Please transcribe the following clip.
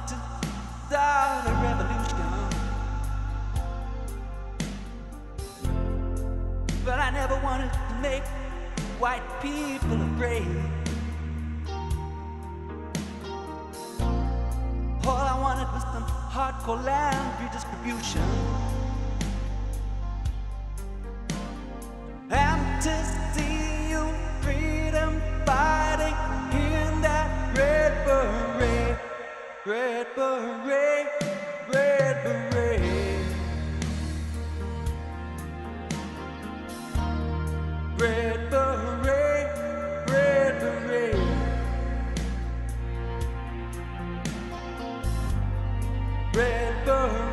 wanted to start a revolution, but I never wanted to make white people afraid. All I wanted was some hardcore land redistribution, and to see you freedom fighting in that red beret, red beret, red beret, red beret, red beret, red beret.